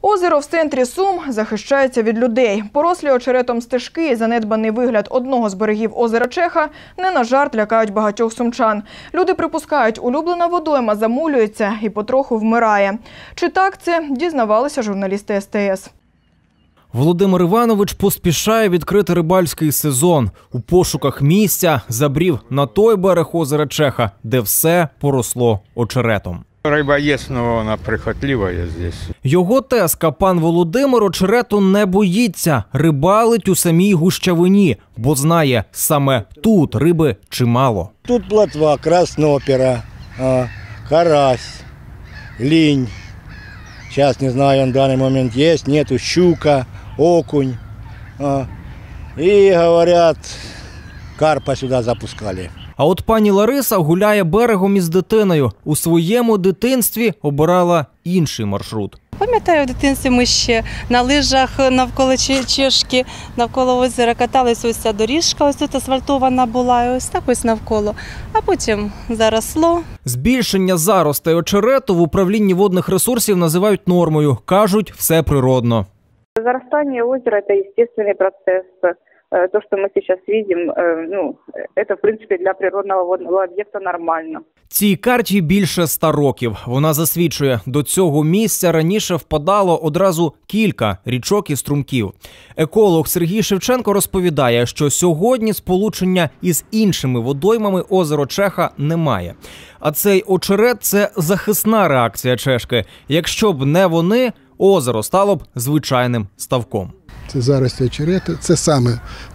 Озеро в центрі Сум захищається від людей. Порослі очеретом стежки і занедбаний вигляд одного з берегів озера Чеха не на жарт лякають багатьох сумчан. Люди припускають, улюблена водойма замулюється і потроху вмирає. Чи так це, дізнавалися журналісти СТС. Володимир Іванович поспішає відкрити рибальський сезон. У пошуках місця забрів на той берег озера Чеха, де все поросло очеретом. Риба є, але вона прихотлива здесь. Його тезка пан Володимир очерету не боїться, рибалить у самій гущавині, бо знає, саме тут риби чимало. Тут плотва, краснопера, карась, лінь. Зараз не знаю, на даний момент є, нету, щука, окунь. І, говорять, карпа сюди запускали. А от пані Лариса гуляє берегом із дитиною. У своєму дитинстві обирала інший маршрут. Пам'ятаю, в дитинстві ми ще на лижах навколо Чешки, навколо озера каталися, ось ця доріжка, ось тут асфальтована була, і ось так ось навколо. А потім заросло. Збільшення заростей очерету в управлінні водних ресурсів називають нормою. Кажуть, все природно. Зарастание озера – это естественный процесс. То, что мы сейчас видим, это, в принципе, для природного водного объекта нормально. Цій карті більше 100 років. Вона засвідчує, до цього місця раніше впадало одразу кілька річок і струмків. Еколог Сергій Шевченко розповідає, що сьогодні сполучення із іншими водоймами озеро Чеха немає. А цей очерет – це захисна реакція Чешки. Якщо б не вони, озеро стало б звичайним ставком. Це зарості очерету, це саме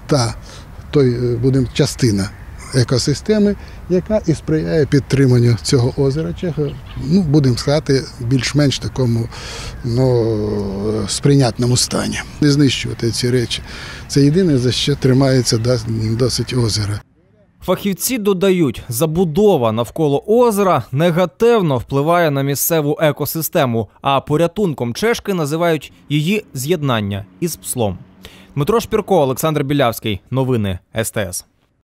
частина екосистеми, яка і сприяє підтриманню цього озера Чеха, будемо сказати, більш-менш такому сприйнятному стані. Не знищувати ці речі. Це єдине, за що тримається досить озеро. Фахівці додають, забудова навколо озера негативно впливає на місцеву екосистему, а порятунком Чешки називають її з'єднання із Пслом. Дмитро Шпірко, Олександр Білявський. Новини СТС.